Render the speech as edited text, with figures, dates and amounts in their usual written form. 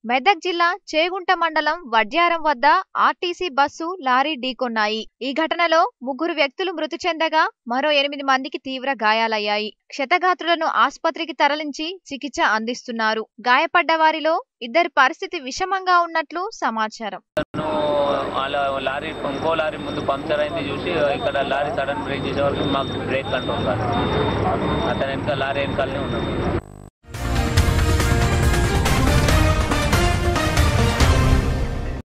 మెదక్ జిల్లా చేగుంట మండలం వడ్యారం వద్ద ఆర్టీసీ బస్సు లారీ ఢీకొన్నాయి. ఈ ఘటనలో 3 వ్యక్తులు మృతి చెందగా మరో 8 మందికి తీవ్ర గాయాలయ్యాయి. క్షతగాత్రులను ఆస్పత్రికి తరలించి చికిత్స అందిస్తున్నారు. గాయపడ్డ వారిలో 2 పరిస్థితి విషమంగా ఉన్నట్లు సమాచారం. లారీ ఇంకో లారీ ముందు పంక్చర్ అయింది చూసి ఇక్కడ లారీ సడన్ బ్రేక్ చేసే వరకు మాకు బ్రేక్ కంట్రోల్ కాదు. అతను వెనక లారీ వెనకాలనే ఉన్నాడు.